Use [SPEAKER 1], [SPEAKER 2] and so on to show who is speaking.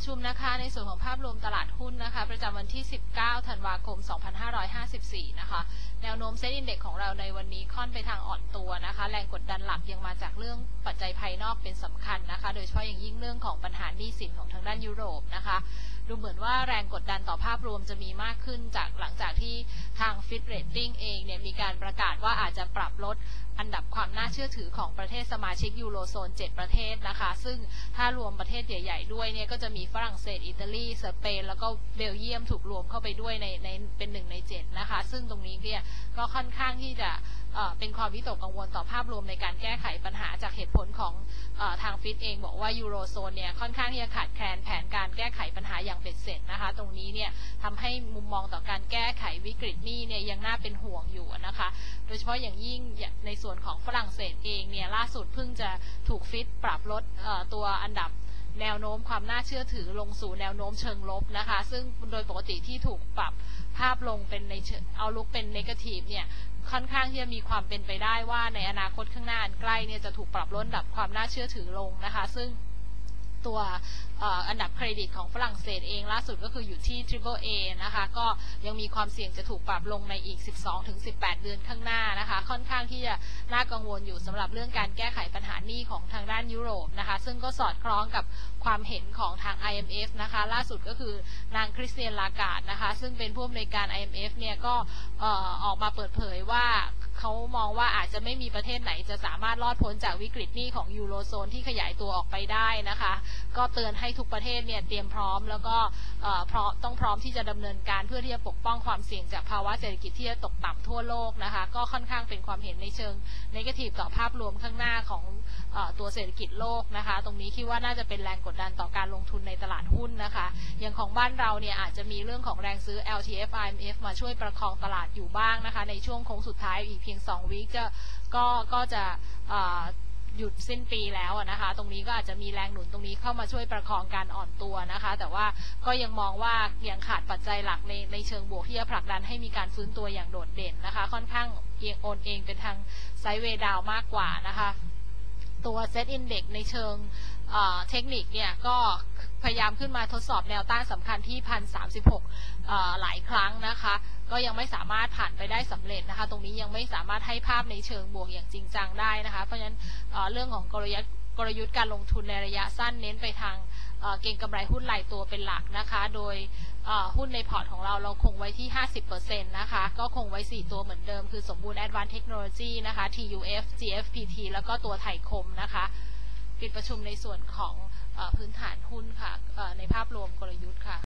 [SPEAKER 1] ชุมนะคะในส่วนของภาพรวมตลาดหุ้นนะคะประจำวันที่ 19 ธันวาคม 2554 นะคะแนวโน้มเซ็ตอินเด็กซ์ของเราในวันนี้ค่อนไปทางอ่อนตัวนะคะแรงกดดันหลักยังมาจากเรื่องปัจจัยภายนอกเป็นสำคัญนะคะโดยเฉพาะอย่างยิ่งเรื่องของปัญหาหนี้สินของทางด้านยุโรปนะคะดูเหมือนว่าแรงกดดันต่อภาพรวมจะมีมากขึ้นจากหลังจากที่ทาง Fitch Rating เองเนี่ยมีการประกาศว่าอาจจะปรับลดอันดับความน่าเชื่อถือของประเทศสมาชิกยูโรโซน 7 ประเทศนะคะซึ่งถ้ารวมประเทศใหญ่ๆด้วยเนี่ยก็จะมีฝรั่งเศสอิตาลีสเปนแล้วก็เบลเยียมถูกรวมเข้าไปด้วยในเป็น1 ใน 7นะคะซึ่งตรงนี้เนี่ยก็ค่อนข้างที่จะเป็นความวิตกกังวลต่อภาพรวมในการแก้ไขปัญหาจากเหตุผลของทางฟิตเองบอกว่ายูโรโซนเนี่ยค่อนข้างที่จะขาดแคลนแผนการแก้ไขปัญหาอย่างเบ็ดเสร็จนะคะตรงนี้เนี่ยทำให้มุมมองต่อการแก้ไขวิกฤตหนี้เนี่ยยังน่าเป็นห่วงอยู่นะคะโดยเฉพาะอย่างยิ่งในส่วนของฝรั่งเศสเองเนี่ยล่าสุดเพิ่งจะถูกฟิตปรับลดตัวอันดับแนวโน้มความน่าเชื่อถือลงสู่แนวโน้มเชิงลบนะคะซึ่งโดยปกติที่ถูกปรับภาพลงเป็นในเอาลุกเป็นเนกาทีฟเนี่ยค่อนข้างที่จะมีความเป็นไปได้ว่าในอนาคตข้างหน้าอันใกล้เนี่ยจะถูกปรับลดอันดับความน่าเชื่อถือลงนะคะซึ่งตัวอันดับเครดิตของฝรั่งเศสเองล่าสุดก็คืออยู่ที่ Triple A นะคะก็ยังมีความเสี่ยงจะถูกปรับลงในอีก 12-18 เดือนข้างหน้านะคะค่อนข้างที่จะน่ากังวลอยู่สำหรับเรื่องการแก้ไขปัญหาหนี้ของทางด้านยุโรปนะคะซึ่งก็สอดคล้องกับความเห็นของทาง IMF นะคะล่าสุดก็คือนางคริสเตียนลาการ์ดนะคะซึ่งเป็นผู้อำนวยการ IMF เนี่ยก็ออกมาเปิดเผยว่าเขามองว่าอาจจะไม่มีประเทศไหนจะสามารถรอดพ้นจากวิกฤตหนี้ของยูโรโซนที่ขยายตัวออกไปได้นะคะก็เตือนให้ทุกประเทศเนี่ยเตรียมพร้อมแล้วก็ต้องพร้อมที่จะดำเนินการเพื่อที่จะปกป้องความเสี่ยงจากภาวะเศรษฐกิจที่จะตกต่ำทั่วโลกนะคะก็ค่อนข้างเป็นความเห็นในเชิงเนกาทีฟต่อภาพรวมข้างหน้าของตัวเศรษฐกิจโลกนะคะตรงนี้คิดว่าน่าจะเป็นแรงกดดันต่อการลงทุนในตลาดหุ้นนะคะอย่างของบ้านเราเนี่ยอาจจะมีเรื่องของแรงซื้อ LTF IMF มาช่วยประคองตลาดอยู่บ้างนะคะในช่วงโค้งสุดท้ายอีกเพียง2 วีคก็จะหยุดสิ้นปีแล้วนะคะตรงนี้ก็อาจจะมีแรงหนุนตรงนี้เข้ามาช่วยประคองการอ่อนตัวนะคะแต่ว่าก็ยังมองว่ายังขาดปัจจัยหลักในเชิงบวกที่จะผลักดันให้มีการฟื้นตัวอย่างโดดเด่นนะคะค่อนข้างโอนเองเป็นทางไซด์เวย์ดาวมากกว่านะคะตัวเซ็ตอินเด็กซ์ในเชิงเทคนิคเนี่ยก็พยายามขึ้นมาทดสอบแนวต้านสำคัญที่ 1,036 หลายครั้งนะคะก็ยังไม่สามารถผ่านไปได้สำเร็จนะคะตรงนี้ยังไม่สามารถให้ภาพในเชิงบวกอย่างจริงจังได้นะคะเพราะฉะนั้นเรื่องของกลยุทธ์การลงทุนในระยะสั้นเน้นไปทางเก็งกำไรหุ้นรายตัวเป็นหลักนะคะโดยหุ้นในพอร์ตของเราคงไว้ที่ 50% นะคะก็คงไว้4ตัวเหมือนเดิมคือสมบูรณ์ Advanced Technology นะคะ TUF GFPT แล้วก็ตัวไทยคมนะคะปิดประชุมในส่วนของพื้นฐานหุ้นค่ะในภาพรวมกลยุทธ์ค่ะ